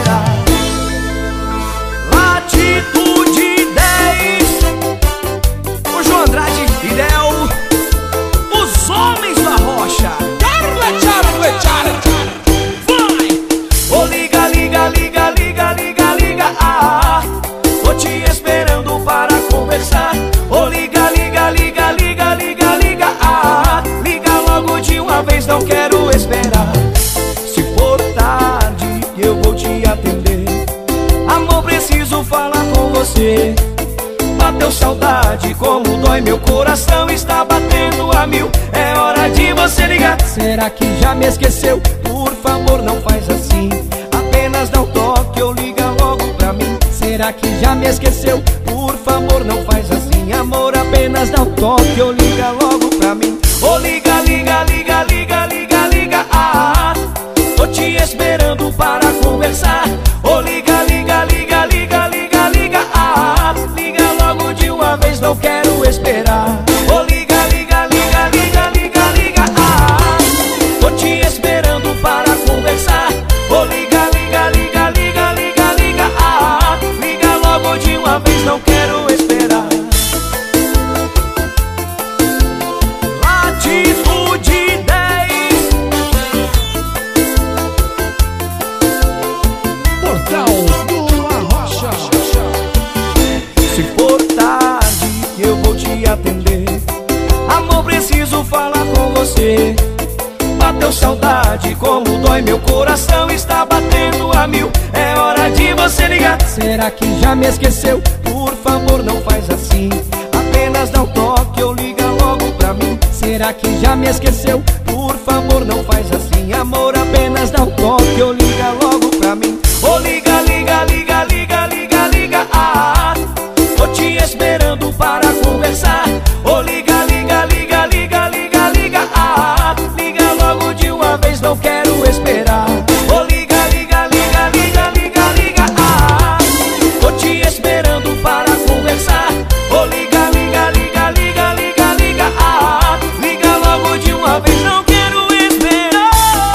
esperar. Latitude 10, o João Andrade e Del, os homens da rocha. Vai! Ô liga, liga, liga, liga, liga, liga, ah, tô te esperando para conversar. Ô liga, liga, liga, liga, liga, liga, ah, liga logo de uma vez, não quero esperar. Se for tarde eu vou te atender. Amor, preciso falar com você. Bateu saudade, como dói, meu coração está batendo a mil. É hora de você ligar. Será que já me esqueceu? Por favor, não faz assim. Apenas dá um toque ou liga logo pra mim. Será que já me esqueceu? Por favor, não faz assim. Amor, apenas dá um toque ou liga logo pra mim. Ô liga, liga, liga, liga, liga, liga, ah, tô te esperando para conversar. Ô liga, liga, liga, liga, liga, liga, ah, liga logo de uma vez, não quero esperar. Ô liga, liga, liga, liga, liga, liga, ah, tô te esperando para conversar. Ô liga, liga, liga, liga, liga, liga, ah, liga logo de uma vez, não quero esperar. Latitude 10, Portal do Arrocha. se for tarde eu vou te atender. Amor, preciso falar com você. Bateu saudade, como dói, meu coração está batendo a mil. É hora de você ligar. Será que já me esqueceu? Por favor, não faz assim. Apenas dá um toque ou liga logo pra mim. Será que já me esqueceu? Por favor, não faz assim. Amor, apenas dá um toque ou liga logo pra mim. Ô liga, liga, liga, liga, liga, liga, ah, tô te esperando para conversar. Ô liga, liga, liga, liga, liga, liga, ah, liga logo de uma vez, não quero esperar. Ô liga, liga, liga, liga, liga, liga, ah, tô te esperando para conversar. Ô liga, liga, liga, liga, liga, liga, ah, liga logo de uma vez, não quero esperar.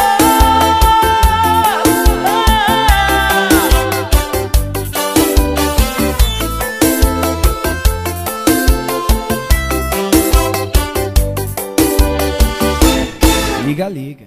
Liga, liga.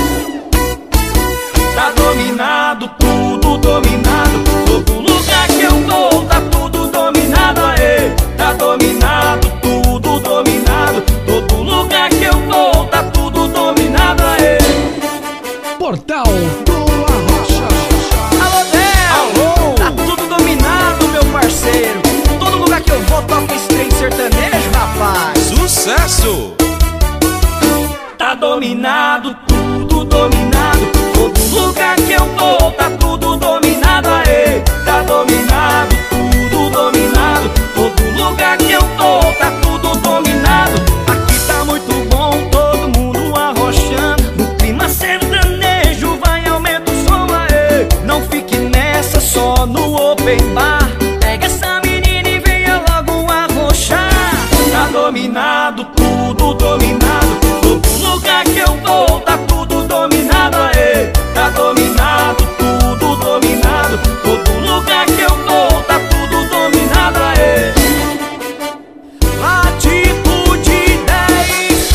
Tá dominado, tudo dominado. Todo lugar que eu vou, tá tudo dominado, aê. Tá dominado, tudo dominado. Todo lugar que eu vou, tá tudo dominado, aê. Portal do Arrocha. Alô, Del! Alô! Tá tudo dominado, meu parceiro. Todo lugar que eu vou toca esse trem sertanejo, rapaz. Sucesso! Tá dominado, tudo dominado. Todo lugar que eu vou, tá tudo dominado, aê. Tá dominado, tudo dominado. Todo lugar que eu vou, tá tudo dominado. Aqui tá muito bom, todo mundo arrochando. No clima sertanejo, vai, aumenta o som, aê. Não fique nessa só no open bar. Pega essa menina e venha logo arrochar. Tá dominado, tudo dominado. Todo lugar que eu vou, tá tudo dominado, aê. Tá dominado, tudo dominado. Todo lugar que eu vou, tá tudo dominado, aê. Latitude 10,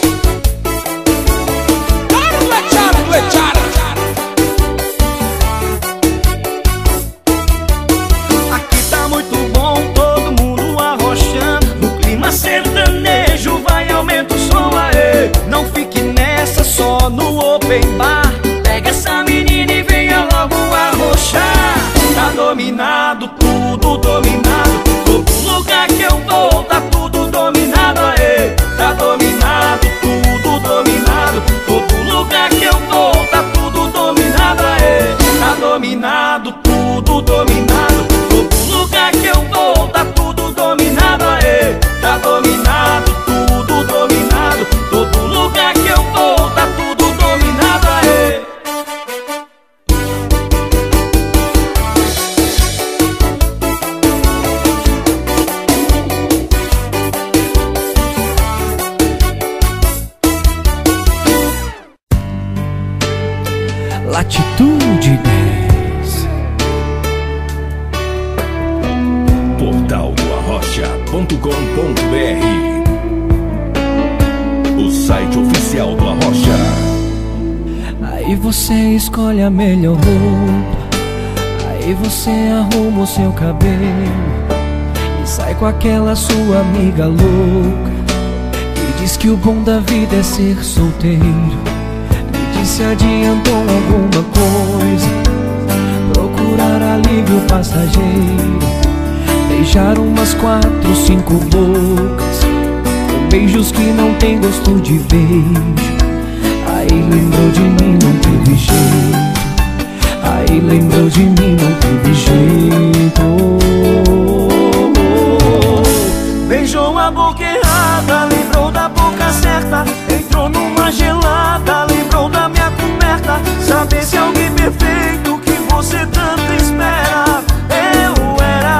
aqui tá muito bom, todo mundo arrochando. No clima sertanejo, vai, aumenta o som, aê. Não fique nessa só no open bar. Pega essa menina e venha logo arrochar. Tá dominado, tudo dominado. Todo lugar que eu vou, tá tudo dominado, aê. Tá dominado, tudo dominado. Todo lugar que eu vou, tá tudo dominado, aê. Tá dominado, tudo dominado. Todo lugar que eu vou, tá tudo dominado, aê. Tá dominado, tudo dominado. Todo lugar que eu vou, tá tudo dominado, aê. Latitude 10. você escolhe a melhor roupa, aí você arruma o seu cabelo e sai com aquela sua amiga louca que diz que o bom da vida é ser solteiro. Me disse adiantou alguma coisa, procurar alívio passageiro, beijar umas 4, 5 bocas, com beijos que não tem gosto de beijo. Aí lembrou de mim, não teve jeito. Aí lembrou de mim, não teve jeito. Beijou a boca errada, lembrou da boca certa, entrou numa gelada, lembrou da minha coberta. Saber se alguém perfeito que você tanto espera. Eu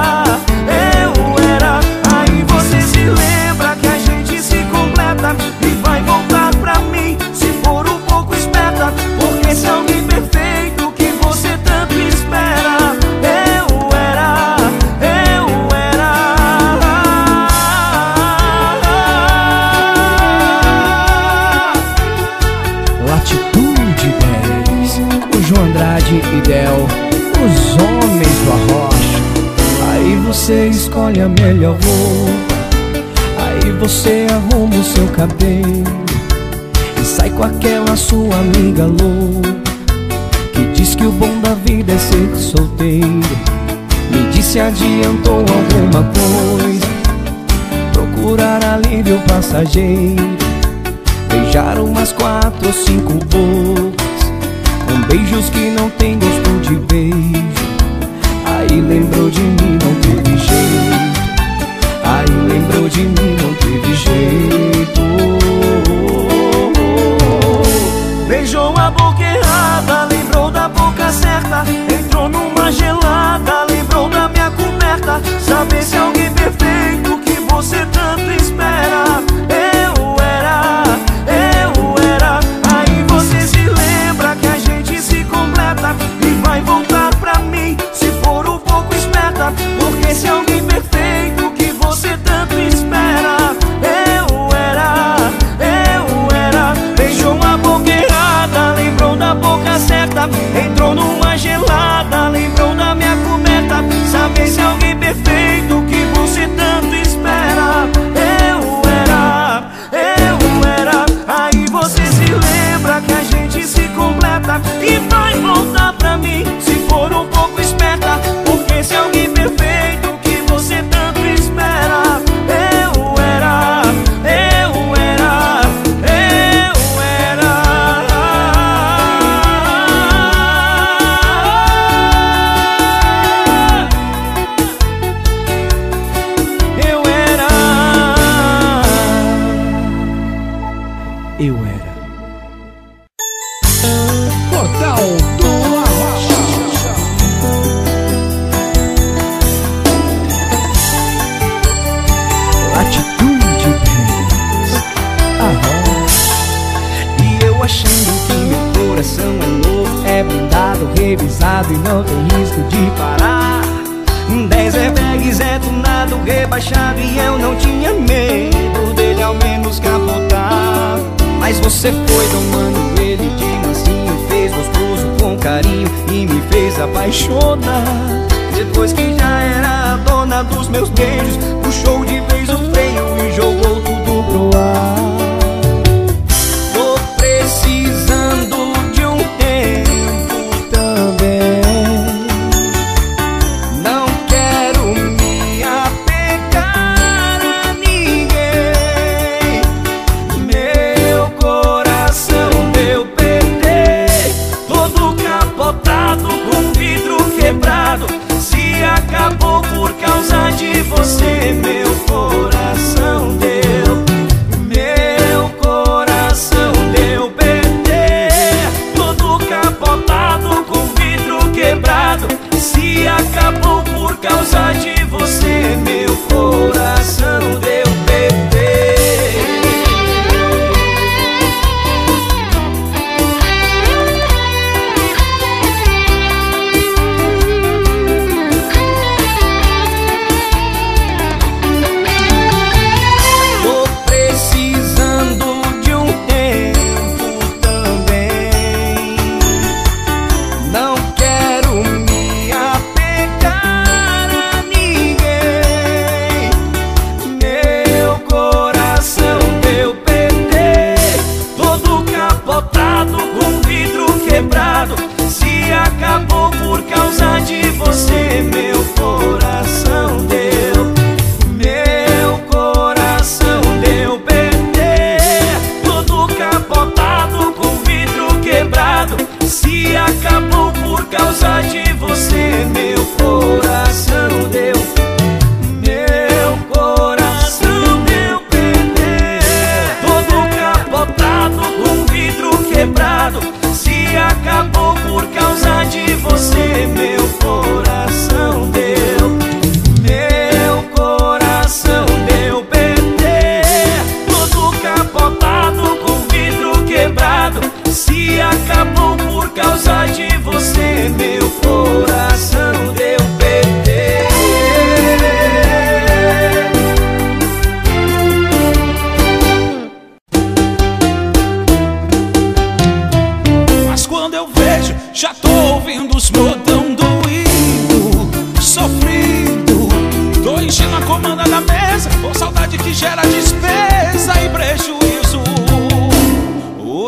era. Aí você se lembra que a gente se completa e vai voltar pra mim se for um pouco esperta. Porque se alguém perfeito que você tanto espera. Eu era. Latitude 10, o João Andrade e Del, os homens do Arrocha. Aí você escolhe a melhor roupa, aí você arruma o seu cabelo e sai com aquela sua amiga louca que diz que o bom da vida é ser solteiro. Me disse adiantou alguma coisa, procurar alívio passageiro, beijar umas 4 ou 5 bocas, com beijos que não tem gosto de beijo. Aí lembrou de mim, não teve jeito. Aí lembrou de mim, não teve jeito. Beijou a boca errada, lembrou da boca certa, entrou numa gelada, lembrou da minha coberta. Saber se alguém perfeito que você tanto espera. Eu era. Aí você se lembra que a gente se completa e vai voltar pra mim se for um pouco esperta. Porque se alguém perfeito que você tanto espera. Eu era. Beijou a boca errada, lembrou da boca certa, entrou numa gelada, lembrou da minha coberta. Saber se alguém perfeito que você tanto espera. Eu era. Aí você se lembra que a gente se completa e vai voltar pra mim se for um pouco esperta. Porque se alguém perfeito que você tanto espera. Eu era. Portal do Arrocha. Latitude 10, Arrocha. E eu achando que meu coração é novo, é blindado, revisado e não tem risco de parar. 10 airbags é tunado, rebaixado e eu não tinha medo dele ao menos capotar. Mas você foi domando ele de mansinho, fez gostoso com carinho e me fez apaixonar. Depois que já era a dona dos meus beijos, puxou de vez o freio e jogou tudo pro ar. Tô precisando de um tempo também, não quero me apegar a ninguém. Meu coração deu PT, todo capotado, com vidro quebrado. Se acabou por causa de você, meu coração deu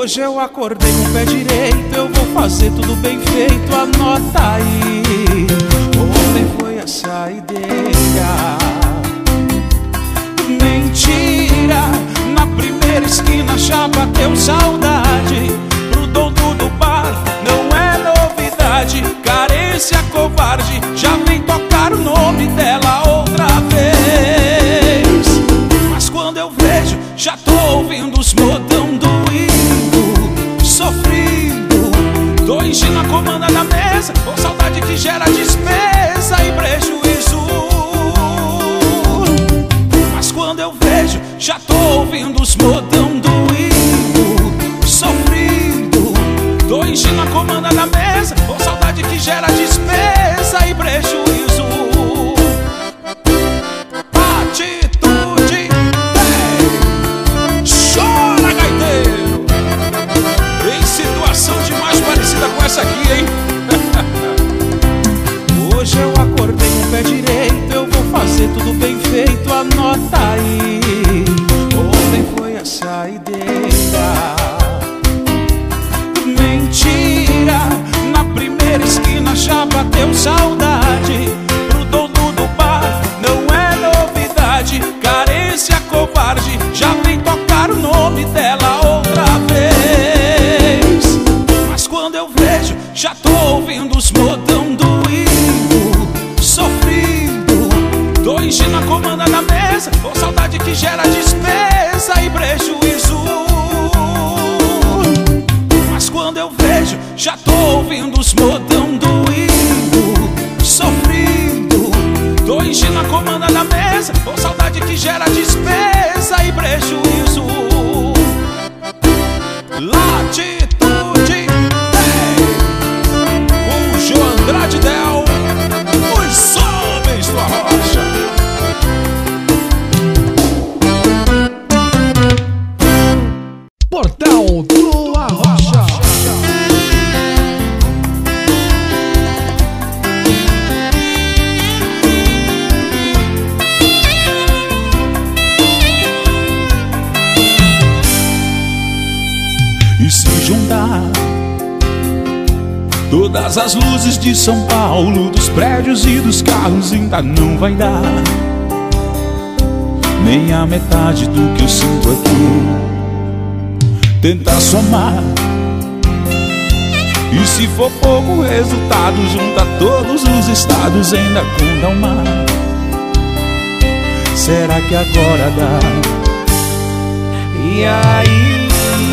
Hoje eu acordei com o pé direito, eu vou fazer tudo bem feito, anota aí. Ontem foi a saideira. Mentira, na primeira esquina já bateu saudade. Pro dono do bar não é novidade. Carência covarde, já vem tocar o nome dela outra vez. Mas quando eu vejo, já tô ouvindo os modão do hino, sofrido. Dois na comanda da mesa, com saudade que gera despesa e prejuízo. Mas quando eu vejo, já tô ouvindo os modão do hino, sofrido. Dois na comanda da mesa, com saudade que gera despesa e prejuízo. Atitude, chora, gaiteiro. Tem situação demais parecida com essa aqui, hein? Hoje eu acordei com o pé direito, eu vou fazer tudo bem feito, anota aí. Ontem foi a saideira. Mentira, na primeira esquina já bateu saudade. Pro dono do bar não é novidade. Carência covarde, já vem tocar o nome dela outra vez. Mas quando eu vejo, já tô ouvindo os modão do hino, sofrido. Dois na comanda da mesa, com saudade que gera despesa e prejuízo. Mas quando eu vejo, já tô ouvindo os modão do hino, sofrido. Dois na comanda da mesa, com saudade que gera despesa e prejuízo. Latitude, com João Andrade Del, os homens do Arrocha. Portal do Arrocha. E se juntar todas as luzes de São Paulo, dos prédios e dos carros, ainda não vai dar nem a metade do que eu sinto aqui. Tentar somar, e se for pouco o resultado, junta todos os estados, ainda conta o mar. Será que agora dá? E aí,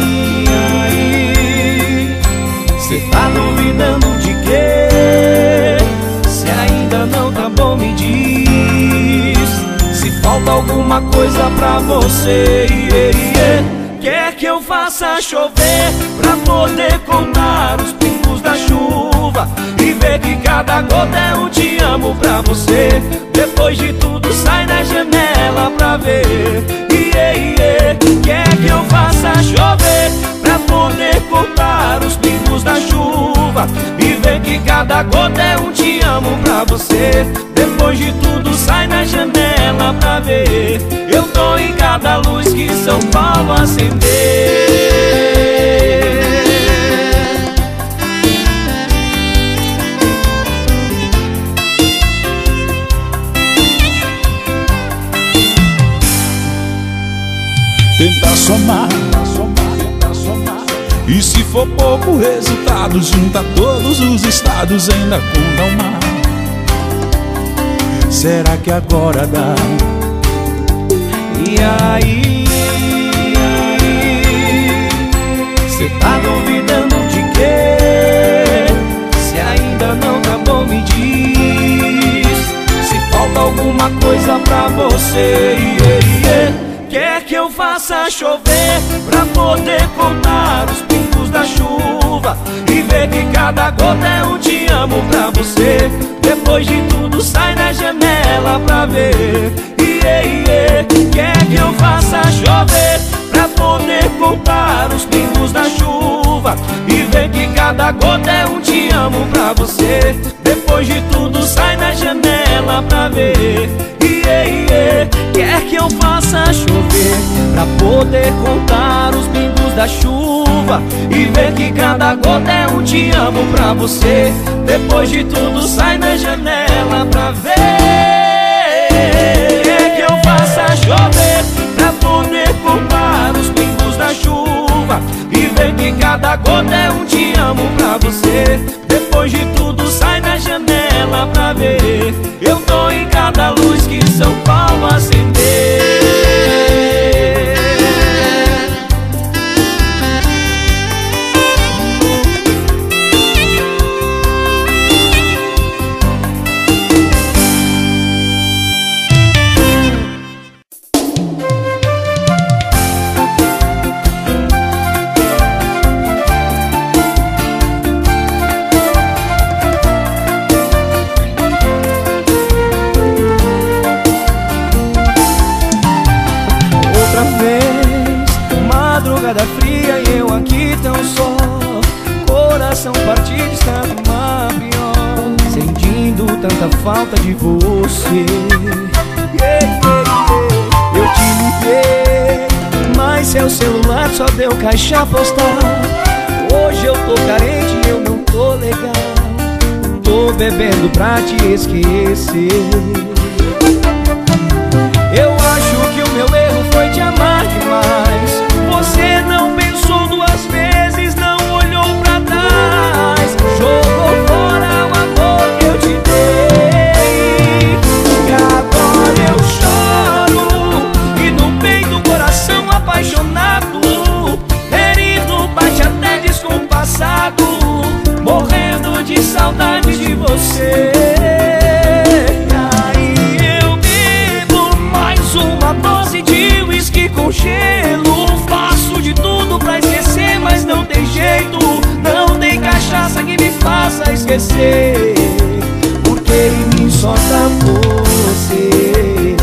cê tá duvidando de quê? Se ainda não tá bom, me diz. Se falta alguma coisa pra você, quer que eu faça chover pra poder contar os pingos da chuva e ver que cada gota é um te amo pra você. Depois de tudo sai da janela pra ver. Quer que eu faça chover pra poder contar os pingos da chuva e ver que cada gota é um te amo pra você. Depois de tudo sai na janela pra ver. Eu tô em cada luz que São Paulo acender. Tentar somar, e se for pouco o resultado, junta todos os estados, ainda conta o mar. Será que agora dá? E aí, cê tá duvidando de quê? Se ainda não tá bom, me diz. Se falta alguma coisa pra você, quer que eu faça chover pra poder contar os pingos da chuva e ver que cada gota é um te amo pra você. Depois de tudo sai na janela pra ver. Quer que eu faça chover pra poder contar os pingos da chuva e ver que cada gota é um te amo pra você. Depois de tudo sai na janela pra ver. Quer que eu faça chover pra poder contar os pingos da chuva e ver que cada gota é um te amo pra você. Depois de tudo sai na janela pra ver que eu faça chover pra poder formar os pingos da chuva e ver que cada gota é um te amo pra você. Depois de tudo sai na janela pra ver. Eu tô em cada luz que São Paulo acender. Madrugada fria e eu aqui tão só, coração partido está numa pior, sentindo tanta falta de você. Eu te liguei, mas seu celular só deu caixa postal. Hoje eu tô carente, eu não tô legal, tô bebendo pra te esquecer. Eu acho que o meu erro foi te amar demais. Você não pensou duas vezes, não olhou pra trás, jogou fora o amor que eu te dei. E agora eu choro e no peito o coração apaixonado, ferido, bate até descompassado, morrendo de saudade de você. E aí eu bebo mais uma dose de uísque com gelo, faço de tudo pra esquecer, mas não tem jeito. Não tem cachaça que me faça esquecer, porque em mim só tá você.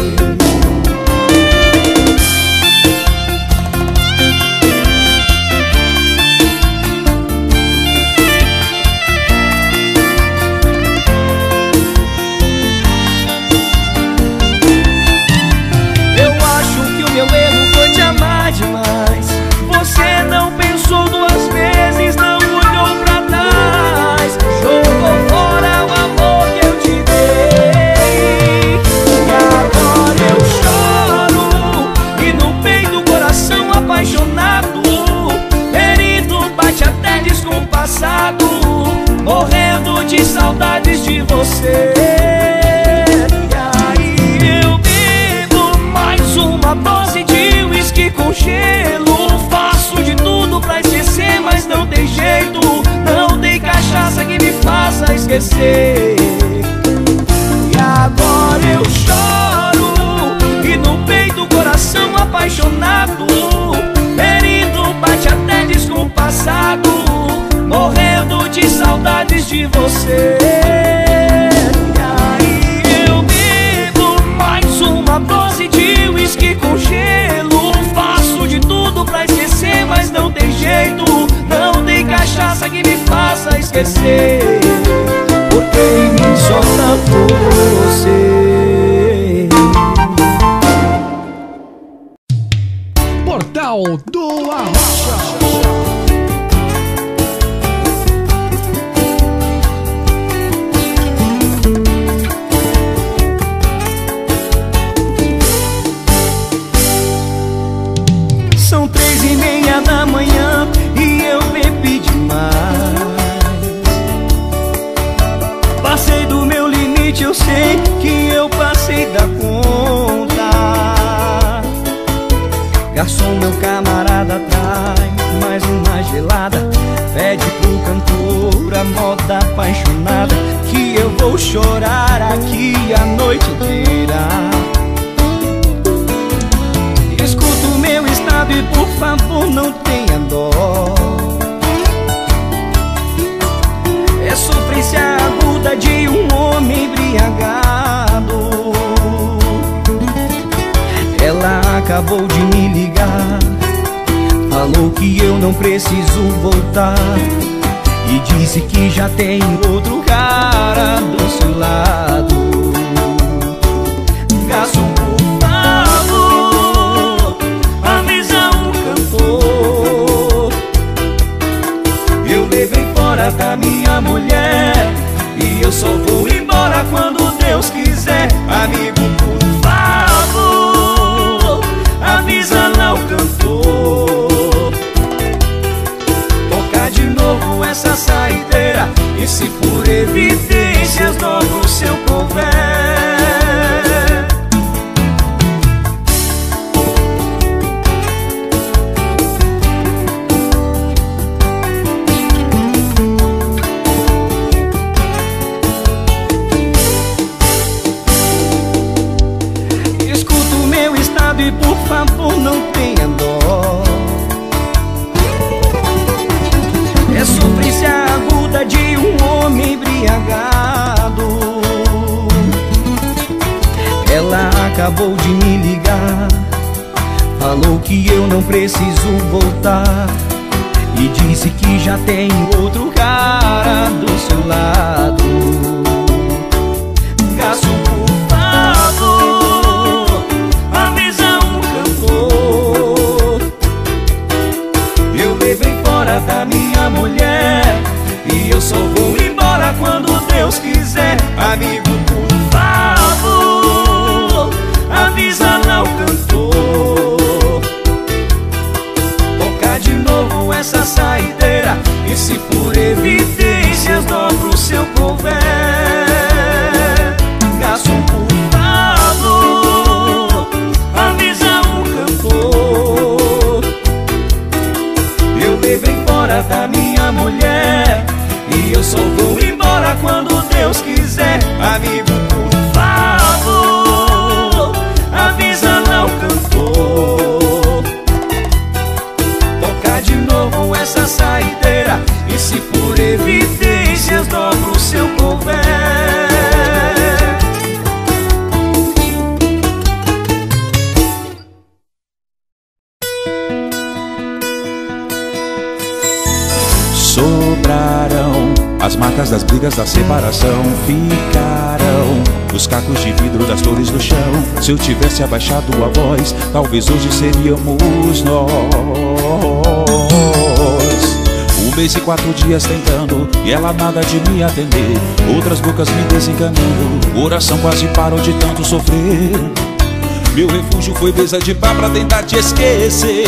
Eu acho que o meu erro foi te amar demais. Você não pensou duas vezes, não olhou pra trás, jogou fora o amor que eu te dei. E agora eu choro e no peito o coração apaixonado, ferido, bate até descompassado, morrendo de saudades de você. E aí eu bebo mais uma dose de uísque com gelo, faço de tudo pra esquecer, mas não tem jeito. Não tem cachaça que me faça esquecer. E agora eu choro e no peito o coração apaixonado, ferido, bate até descompassado, morrendo de saudades de você. E aí eu bebo mais uma dose de uísque com gelo, faço de tudo pra esquecer, mas não tem jeito. Não tem cachaça que me faça esquecer, porque em mim só tá você. Portal do Arrocha. São 3:30 da manhã e eu bebi demais. Passei do meu limite, eu sei que eu passei da conta. Garçom, meu camarada, traz mais uma gelada. Pede pro cantor a moda apaixonada, que eu vou chorar aqui a noite inteira. Escuta o meu estado e por favor não tenha dó. É sofrência aguda de um homem embriagado. Ela acabou de me ligar, falou que eu não preciso voltar e disse que já tem outro cara do seu lado. Garçom, por favor, avisa o cantor desculpe, por favor, não tenha dó. É sofrência aguda de um homem embriagado. Ela acabou de me ligar, falou que eu não preciso voltar e disse que já tem outro cara do seu lado. Garçom, por favor, avisa um cantor. Eu levei fora da minha mulher e eu só vou embora quando Deus quiser. Amigo, por favor, avisa lá o cantor. Toca de novo essa saideira e se por evidências dobra o seu couvert. Garçom, por favor, avisa o cantor. Eu levei fora da minha mulher e eu só vou embora quando Deus quiser. Amigo, por favor, avisa lá o cantor. Toca de novo essa saideira e se por evidências dobra o seu couvert. Sobrarão as marcas das brigas da separação, ficarão os cacos de vidro das dores do chão. Se eu tivesse abaixado a voz, talvez hoje seríamos nós. 1 mês e 4 dias tentando e ela nada de me atender. Outras bocas me desenganando, o coração quase parou de tanto sofrer. Meu refúgio foi mesa de pá pra tentar te esquecer.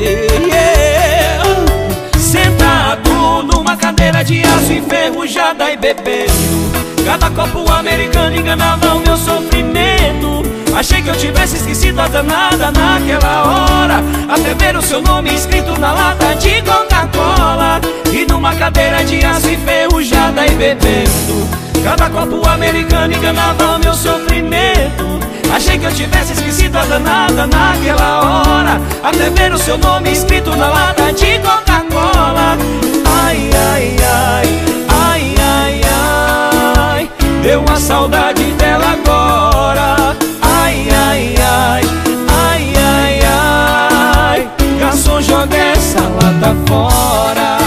Sentado numa cadeira de aço enferrujada e bebendo, cada copo americano enganava o meu sofrimento. Achei que eu tivesse esquecido a danada naquela hora, até ver o seu nome escrito na lata de Coca-Cola. E numa cadeira de aço enferrujada e bebendo, cada copo americano enganava o meu sofrimento. Achei que eu tivesse esquecido a danada naquela hora, até ver o seu nome escrito na lata de Coca-Cola. Ai, ai, ai, ai, ai, ai, deu uma saudade dela agora. Ai, ai, ai, ai, ai, ai, garçom, joga essa lata fora.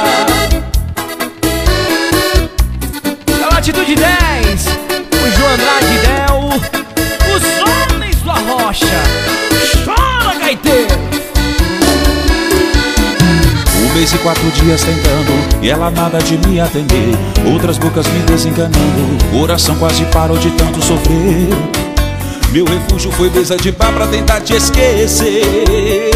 Da Latitude 10, o João Andrade Del, os homens do Arrocha. Chora, gaiteiro! 1 mês e 4 dias tentando e ela nada de me atender. Outras bocas me desenganando, o coração quase parou de tanto sofrer. Meu refúgio foi mesa de pá pra tentar te esquecer.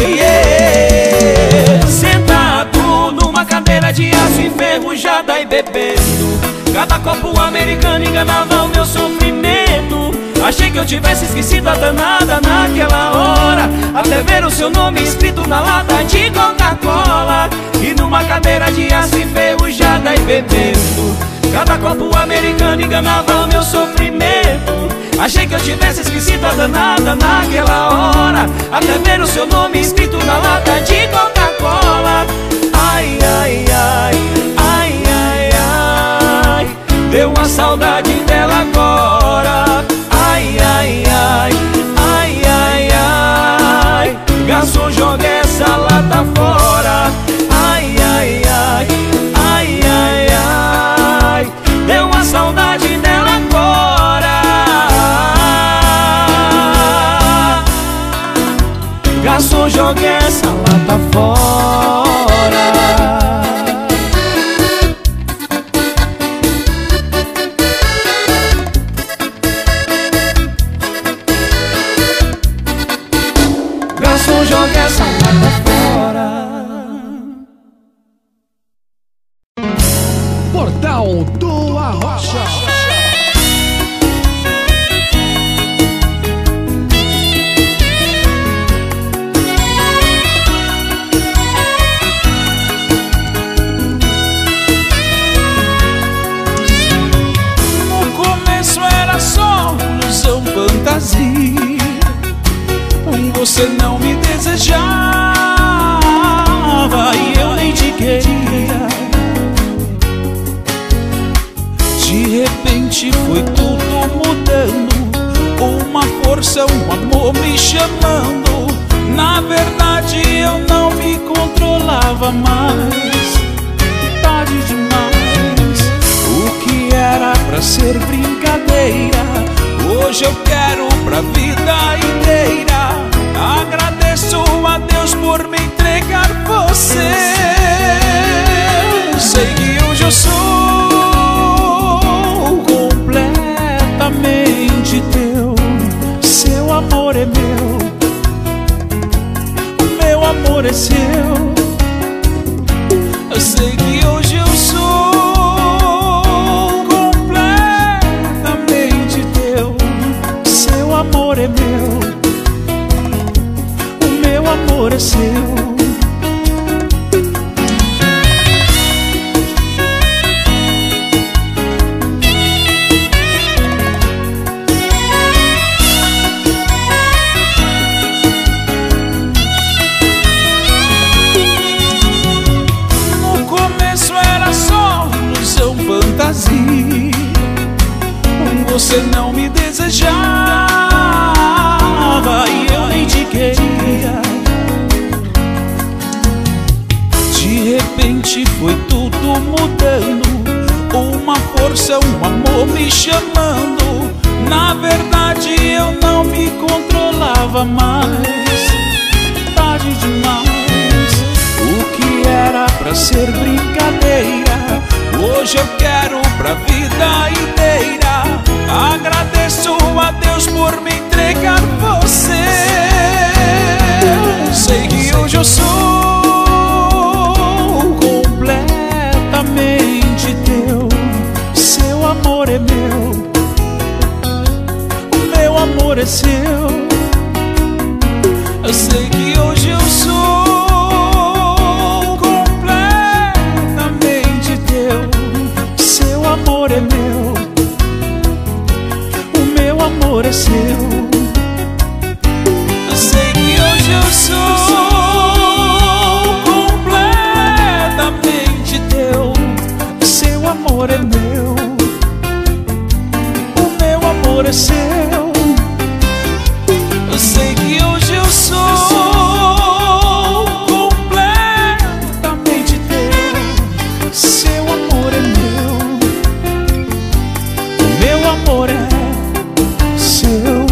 Sentado numa cadeira de aço enferrujada e bebendo, cada copo americano enganava o meu sofrimento. Achei que eu tivesse esquecido a danada naquela hora, até ver o seu nome escrito na lata de Coca-Cola. E numa cadeira de aço enferrujada e bebendo, cada copo americano enganava o meu sofrimento. Achei que eu tivesse esquecido a danada naquela hora, até ver o seu nome escrito na lata de Coca-Cola. Ai, ai, ai, ai, ai, ai, deu uma saudade dela agora. Ai, ai, ai, ai, ai, ai, garçom, joga essa lata fora. Ai, ai, ai, ai, ai, ai, deu uma saudade dela agora. Garçom, joga essa lata fora. Garçom, joga essa lata fora. Portal do Arrocha. você não me desejava e eu nem te queria. De repente foi tudo mudando, uma força, um amor me chamando. Na verdade eu não me controlava mais, tarde demais. O que era pra ser brincadeira, hoje eu quero pra vida inteira. Agradeço a Deus por me entregar você. Sei que hoje eu sou completamente teu. Seu amor é meu, meu amor é seu. Eu sei que hoje eu sou completamente teu. Seu amor é meu, o meu amor é seu. Você não me desejava e eu nem te queria. De repente foi tudo mudando, uma força, um amor me chamando. Na verdade eu não me controlava mais, tarde demais. O que era pra ser brincadeira, hoje eu quero pra vida inteira. Agradeço a Deus por me entregar você. Sei que hoje eu sou completamente teu. Seu amor é meu, o meu amor é seu. Eu sei que hoje eu sou completamente teu. Seu amor é meu, o meu amor é seu. Eu sei que hoje eu sou completamente teu. Seu amor é meu, o meu amor é seu. Eu sei que hoje eu sou completamente teu. Seu amor é meu, o meu amor é seu.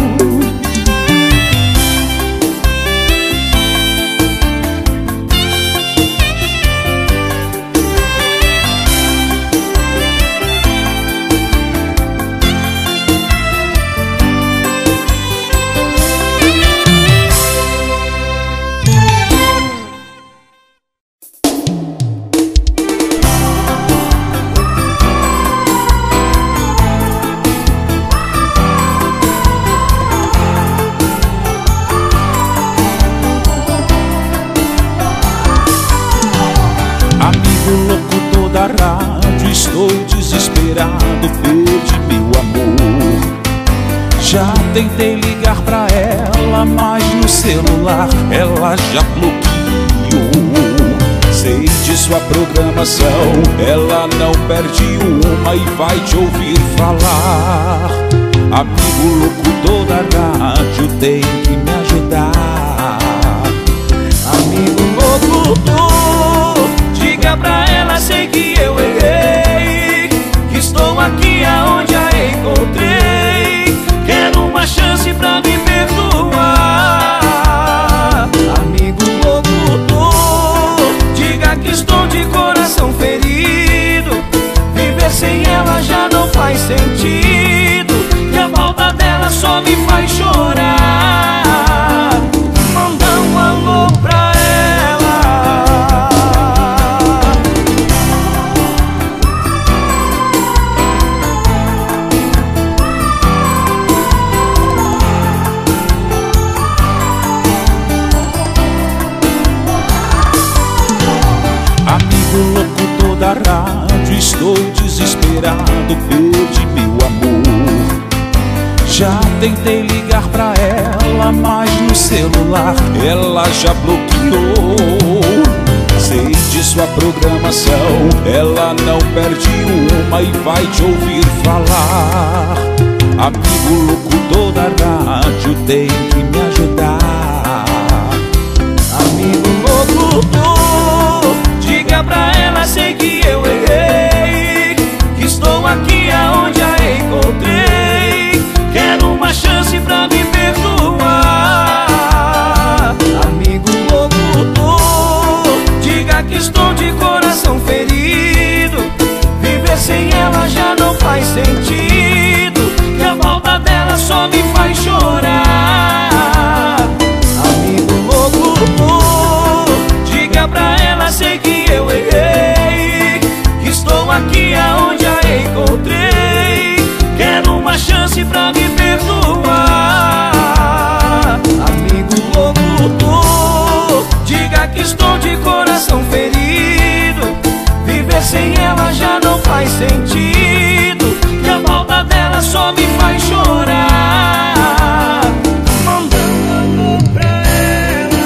Estou desesperado, perdi meu amor. Já tentei ligar pra ela, mas no celular ela já bloqueou. Sei de sua programação, ela não perde uma e vai te ouvir falar. Amigo locutor da rádio, tem que me ajudar. Amigo locutor, diga pra ela, sei que eu errei, que estou aqui aonde a encontrei. Quero uma chance pra me perdoar. Amigo locutor, diga que estou de coração ferido. Viver sem ela já não faz sentido, e a falta dela tentei ligar pra ela, mas no celular ela já bloqueou. Sei de sua programação, ela não perde uma e vai te ouvir falar. Amigo locutor da rádio, tem que me ajudar. Amigo locutor, diga pra ela, sei que eu errei, que estou aqui aonde a encontrei. Quero uma chance pra me perdoar. Amigo locutor, diga que estou de coração ferido. Viver sem ela já não faz sentido, que a falta dela só me faz chorar. Amigo locutor, diga pra ela, sei que eu errei, que estou aqui aonde a encontrei. Quero uma chance pra me perdoar. Amigo locutor, diga que estou de coração ferido. Viver sem ela já não faz sentido, que a falta dela só me faz chorar. Mandando amor pra ela.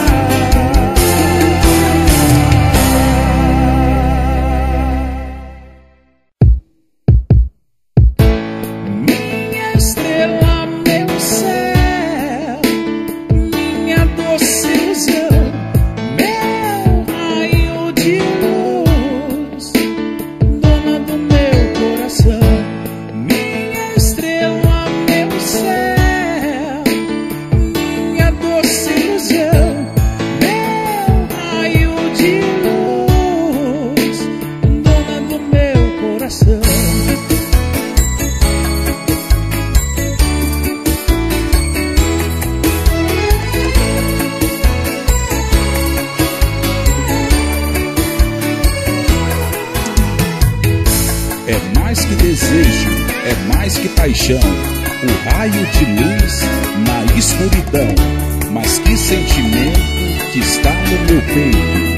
Minha estrela, meu céu, minha doce ilusão, meu raio de luz, dona do meu coração. Minha estrela, meu céu, minha doce ilusão, meu raio de luz, dona do meu coração. É mais que desejo, é mais que paixão, o raio de luz na escuridão. Mas que sentimento que está no meu peito.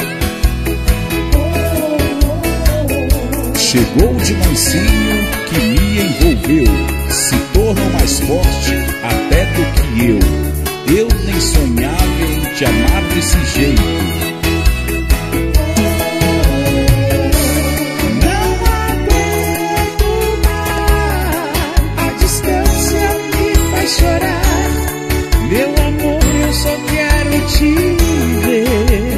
Chegou de mansinho que me envolveu, se tornou mais forte até do que eu. Eu nem sonhava em te amar desse jeito. Não aguento mais, a distância me faz chorar. Meu amor, eu só quero te ver.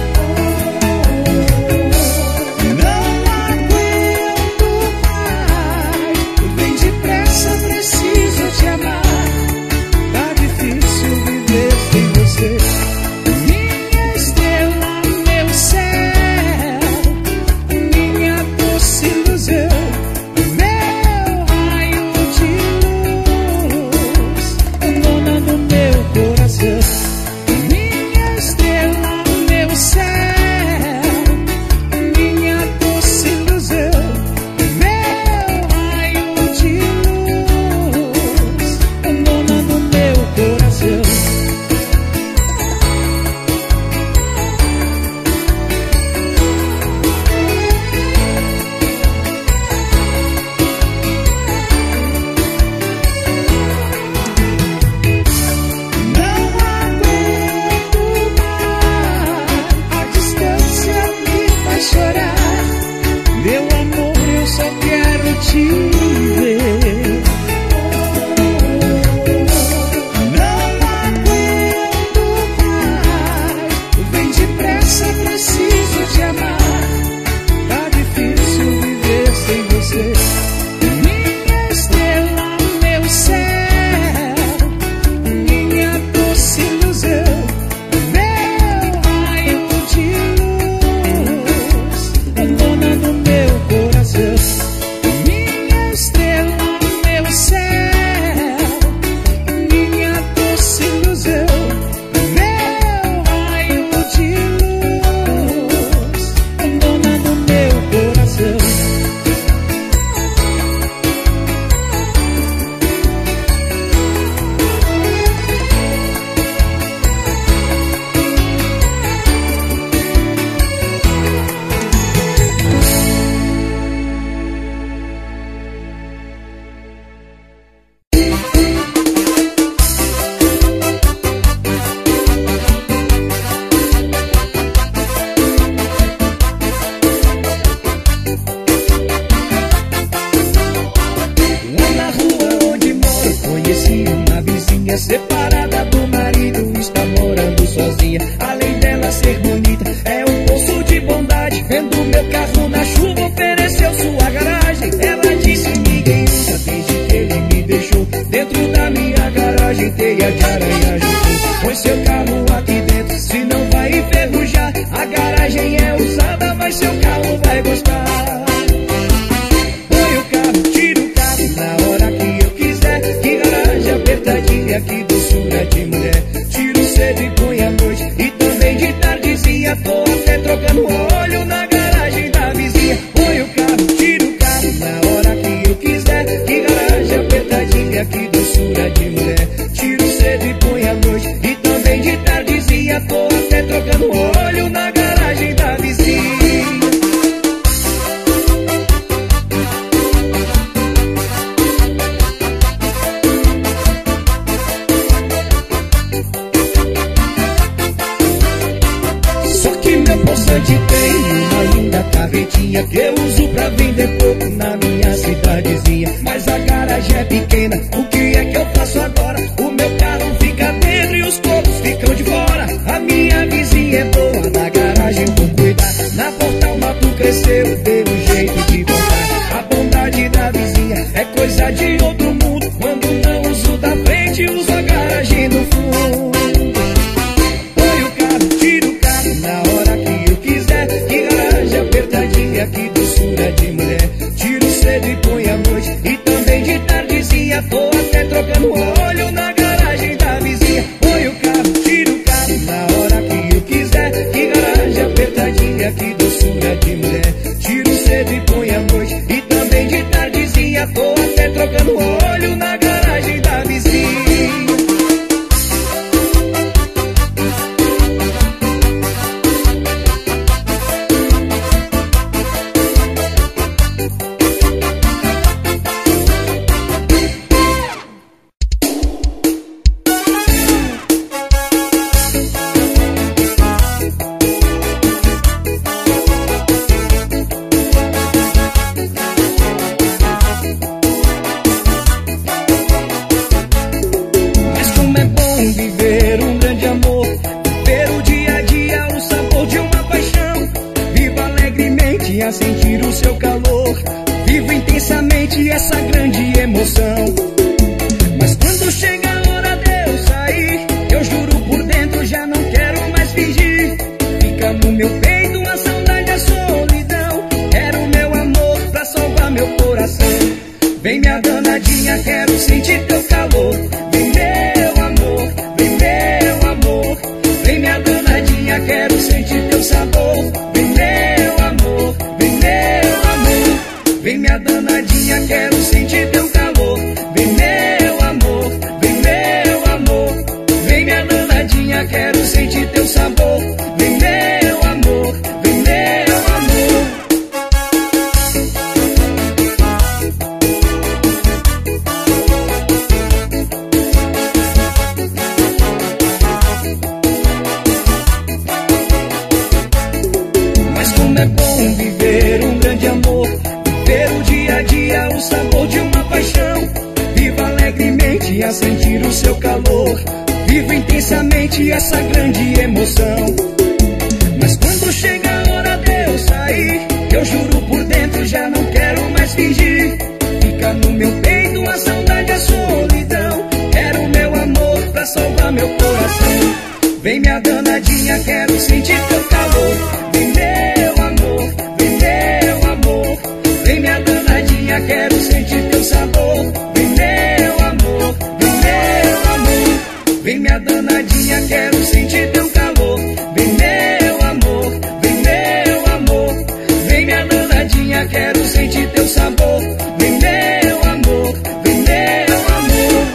Não aguento mais, vem depressa, preciso te amar. Tá difícil viver sem você. Minha conheci uma vizinha separada do marido, está morando sozinha. Além dela ser bonita, é um poço de bondade. Vendo meu carro na chuva, ofereceu sua garagem. Ela disse: ninguém usa desde que ele me deixou. Dentro da minha garagem, teia de aranha juntou. Põe seu carro aqui dentro, se não vai enferrujar. A garagem é usada, mas seu carro vai gostar. Põe o carro, tira o carro na hora que eu quiser. Que garagem apertadinha, que doçura de mulher. Tiro cedo e põe à noite, e também de tardezinha. Tô até trocando óleo na garagem da vizinha. Põe o carro, tira o carro na hora que eu quiser. Que garagem apertadinha, que doçura de mulher. Tiro cedo e põe à noite, e também de tardezinha. Tô até trocando óleo na garagem da vizinha. Só que meu poçante tem uma linda carretinha que eu uso pra vender pouco na minha cidadezinha. Mas a garagem é pequena, o que é que eu faço agora? O meu carro fica dentro e os copos ficam de fora. A minha vizinha é boa, na garagem vou cuidar. Na porta o mato cresceu, deu um jeito de contar. A bondade da vizinha é coisa de outro mundo. Quando não uso da frente, uso a garagem do fundo. Põe o carro, tira o carro na hora que eu quiser. Que garagem apertadinha, que doçura de mulher. Tiro cedo e põe à noite, e também de tardezinha. Tô até trocando óleo na garagem da vizinha. Põe o carro, tira o carro na hora que eu quiser. Que garagem apertadinha, que doçura de mulher. Tiro cedo e põe à noite, e também de tardezinha. Tô até trocando óleo na garagem da vizinha. Mas como é bom viver um grande amor, viver o dia a dia, o sabor de uma paixão. Vivo alegremente a sentir o seu calor, vivo intensamente essa grande emoção. Mas quando chega a hora de eu sair, eu juro por dentro já não quero mais fingir. Fica no meu peito a saudade, a solidão. Quero meu amor pra salvar meu coração. Vem minha danadinha, quero sentir teu calor. Vem meu amor, vem meu amor. Vem minha danadinha, quero sentir teu sabor. Vem meu amor, vem meu amor. Vem minha danadinha, quero sentir teu calor. Vem meu amor, vem meu amor. Vem minha danadinha, quero sentir teu sabor. Vem meu amor, vem meu amor. Mas como é bom viver um grande amor, viver o dia a dia, o sabor de uma paixão. Vivo alegremente a sentir o seu calor, vivo intensamente essa grande emoção. Mas quando chega a hora de eu sair, eu juro por dentro já não quero mais fingir. Fica no meu peito a saudade, a solidão. Quero meu amor pra salvar meu coração. Vem minha danadinha, quero sentir teu calor. Vem meu amor, vem meu amor. Vem minha danadinha, quero sentir teu sabor. Vem meu amor, vem meu amor. Vem minha danadinha, quero sentir teu calor. Vem meu amor, vem meu amor. Vem minha danadinha, quero sentir teu sabor. Vem meu amor, vem meu amor.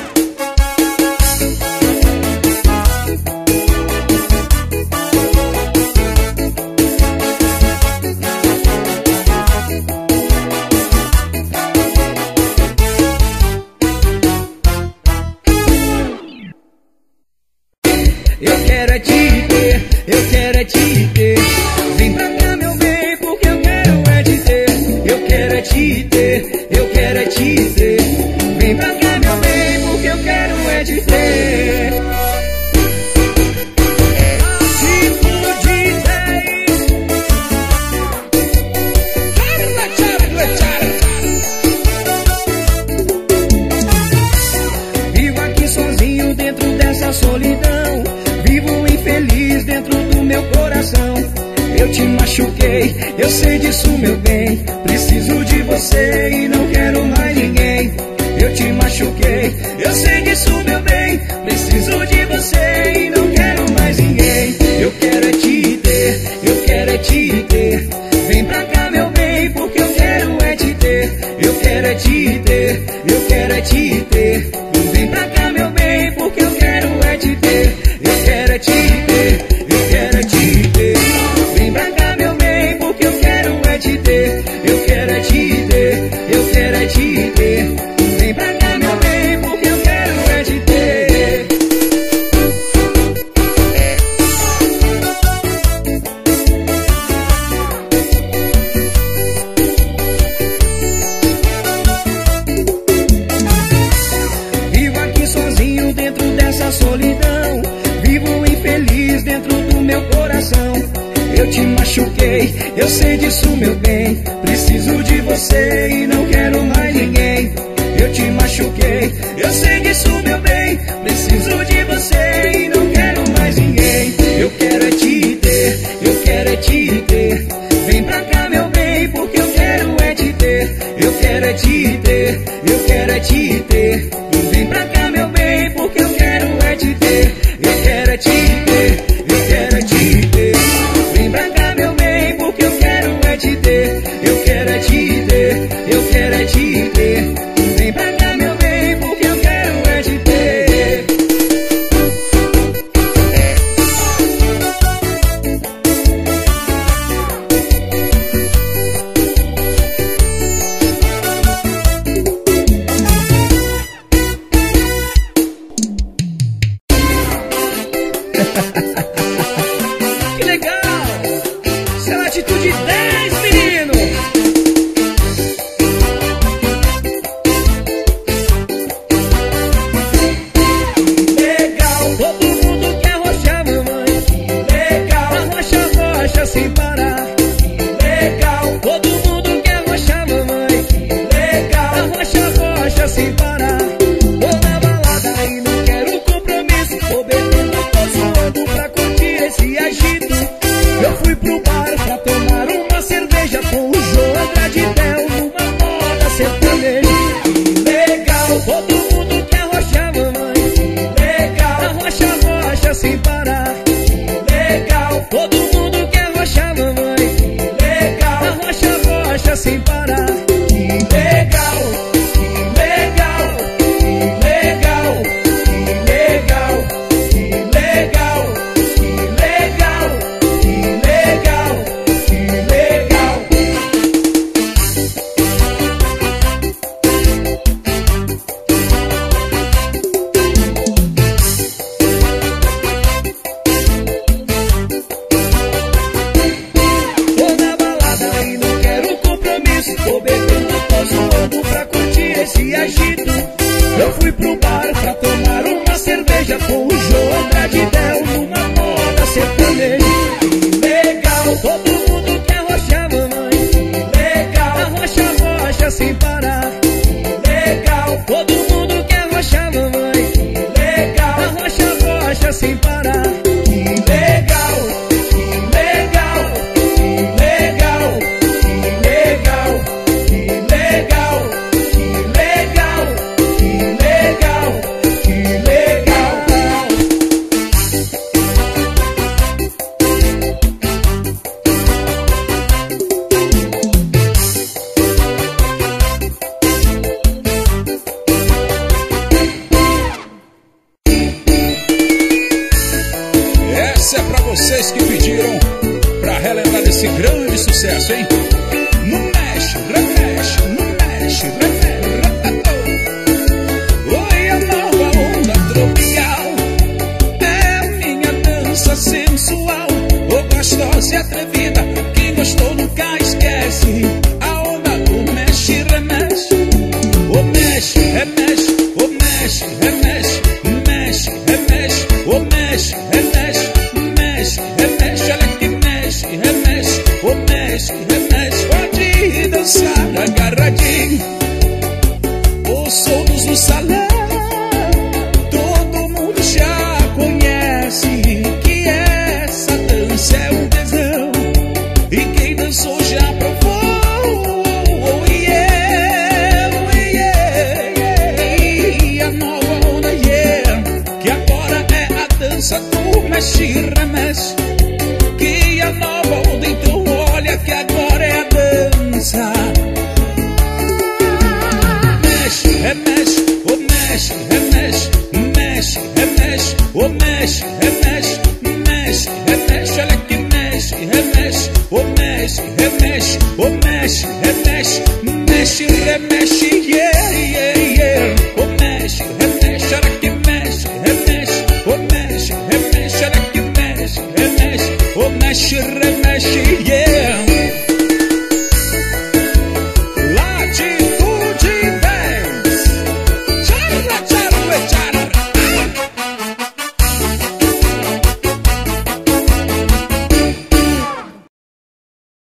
Eu quero é te ter, eu quero é te ter. Vem pra cá meu bem, porque eu quero é te ter. Eu quero é te ter, eu quero é te ter. Vem pra cá meu bem, porque eu quero solidão, vivo infeliz dentro do meu coração. Eu te machuquei, eu sei disso, meu bem. Preciso de você e não quero mais ninguém. Eu te machuquei, eu sei disso, meu bem. Preciso de você e não quero mais ninguém. Eu quero é te ter, eu quero é te ter. Vem pra cá, meu bem, porque eu quero é te ter. Eu quero é te ter, eu quero é te ter. Vem pra cá, meu bem, porque eu quero é te ter. Eu quero é te ter, eu quero é te ter. Vem pra cá, meu bem, porque eu quero é te ter. Eu quero é te ter, eu quero é te ter. Vem pra cá, meu bem, porque eu quero é te ter. Vivo aqui sozinho dentro dessa solidão, vivo infeliz dentro do meu coração. Eu te machuquei, eu sei disso, meu bem. Preciso de você e não quero mais ninguém. Eu te machuquei, eu sei disso, meu bem. Preciso de você e não quero mais ninguém. Eu quero é te ter, eu quero é te ter. Vem pra cá, meu bem, porque eu quero é te ter. Eu quero é te ter, eu quero é te ter. Vem pra cá, meu bem, porque eu quero é te ter. Eu quero é te ter, eu quero é te ter. Vem pra cá, meu bem, porque eu quero é te ter. Eu quero é te ter, eu quero é te ter. Vem pra cá, meu bem, porque eu quero é te ter. Que legal! Essa é a atitude 10, menino! Legal! Todo mundo quer arrochar, mamãe. Legal! Arrocha, arrocha sem parar. Legal! Todo mundo quer arrochar, mamãe. Legal! Arrocha, arrocha sem parar. Tô na balada e não quero compromisso. Tô bebendo, tô suando pra curtir esse agito. Eu fui pro bar pra tomar uma cerveja com o João Gradidel numa moda sertaneja. Legal! Todo mundo quer arrochar, mamãe. Legal! Arrocha, arrocha sem parar. Legal! Todo mundo quer arrochar, mamãe. Legal! Arrocha, arrocha sem parar. Legal! Legal! Legal! Legal! Legal! Legal! Legal! Legal! Tô na balada e não quero compromisso. Tô bebendo, tô zoando pra curtir esse agito. Eu fui pro bar pra tomar uma cerveja com o João Gradidel numa moda sertaneja. Legal! Todo mundo quer arrochar, mamãe. Legal! Arrocha, arrocha sem parar. Legal! Todo mundo quer arrochar, mamãe. Legal! Arrocha, arrocha sem parar. Legal! Legal! Legal! Legal! Legal! Legal! Legal! Legal! Essa é pra vocês que pediram pra relembrar desse grande sucesso, hein? Não mexe, remexe, não mexe, remexe. Oi, a nova onda tropical é minha dança sensual. Oh, gostosa e atrevida, quem gostou nunca esquece. A onda do mexe, remexe. Oh, mexe, remexe, oh, mexe, remexe. Mexe, remexe, oh, mexe, remexe. Mexe, remexe, olha que mexe, remexe. Oh, mexe, remexe. Pode dançar agarradinho. Os soltos no salão, todo mundo já dança do mexe e remexe, que a nova onda então olha que agora é a dança. Mexe, remexe, o mexe, remexe, mexe, remexe, o mexe, remexe.